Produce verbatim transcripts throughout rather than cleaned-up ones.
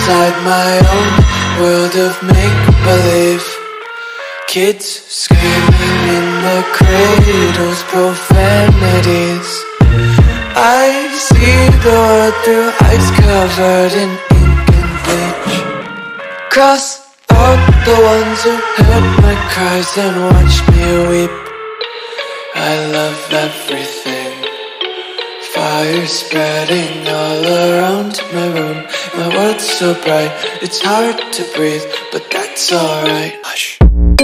inside my own world of make-believe. Kids screaming in the cradles, profanities. I see the world through eyes covered in ink and bleach. Cross out the ones who heard my cries and watched me weep. I love everything. Fire spreading all around my room. My world's so bright, it's hard to breathe, but that's alright. Hush.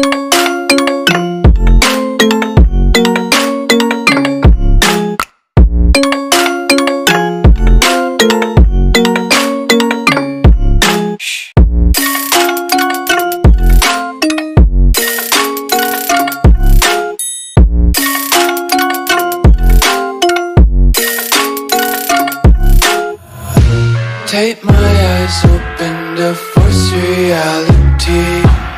Tape my eyes open to force reality.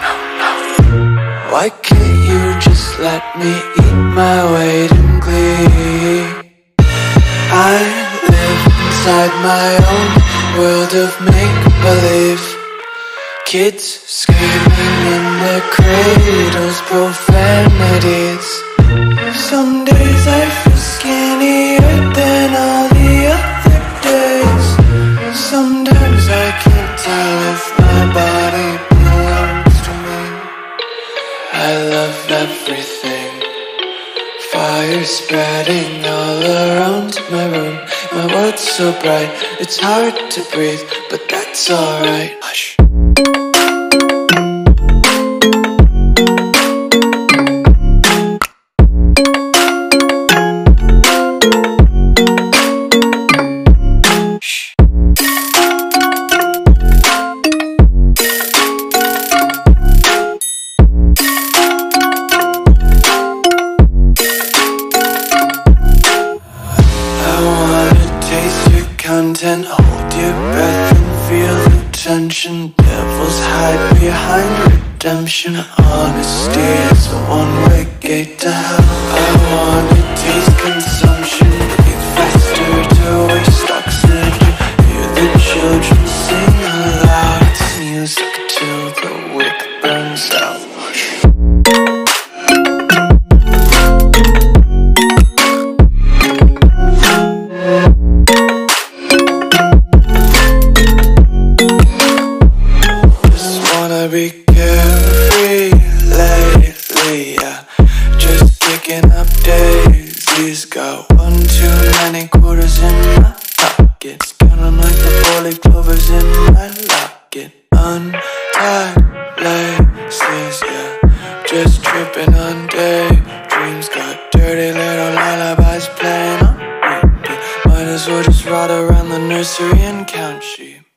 Why can't you just let me eat my weight in glee? I live inside my own world of make-believe. Kids screaming in their cradles, profanities. Some days I feel skinnier than all the other days. Sometimes I can't tell if my body belongs to me. I love everything. Fire spreading all around my room. My world's so bright, it's hard to breathe, but that's alright. Hush. Content, hold your breath and feel the tension. Devils hide behind redemption. Honesty is a one-way gate to hell. I wanna taste consumption, breathe faster to waste oxygen. Hear the children sing aloud. It's music till the wick burns out. Be carefree lately, yeah. Just kicking up daisies. Got one too many quarters in my pockets. Counting like the four-leaf clovers in my locket. Untied laces, yeah. Just tripping on daydreams. Got dirty little lullabies playing on repeat. Might as well just ride around the nursery and count sheep.